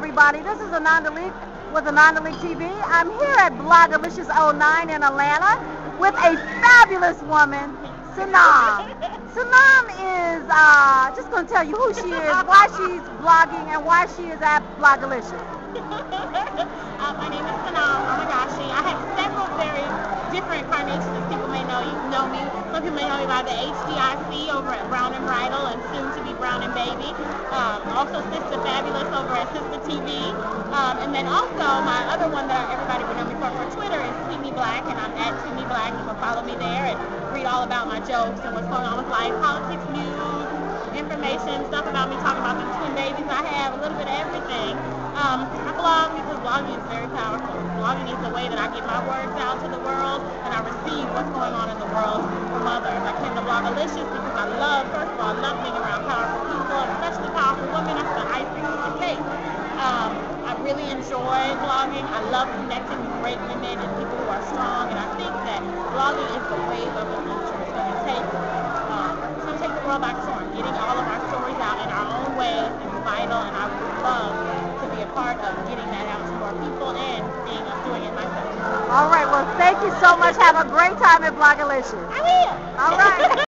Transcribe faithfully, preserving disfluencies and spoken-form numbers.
everybody. This is Ananda Leeke with Ananda Leeke T V. I'm here at Blogalicious oh nine in Atlanta with a fabulous woman, Senam. Senam is uh, just going to tell you who she is, why she's blogging, and why she is at Blogalicious. uh, my name is Senam Amegashie. I have several very different carnations. People may know you know me. Some people may know me by the H D I C over at Brown and Bridal and soon to be Brown and Baby. Um, also Sister Fabulous over at Sister T V. Um, and then also my other one that everybody would know me for for Twitter is See Me Black, and I'm at See Me Black. You can follow me there and read all about my jokes and what's going on with life, politics, news, information, stuff about me, talking about the twin babies I have, a little bit of everything. Um, I blog because blogging is very powerful. Blogging is the way that I get my words out to the world and I receive what's going on in the world from others. I came to Blogalicious because I love, first of all, I love being around powerful people, especially powerful women. That's the icing on the cake. Um, I really enjoy blogging. I love connecting with great women and people who are strong, and I think that blogging is the wave of the future. It's going to take, um, it's going to take the world by storm. Getting all of our stories out in our own ways is vital, and I would love to be a part of getting that out to more people and being doing it myself. All right, well, thank you so much. Have a great time at Blogalicious. I will. All right.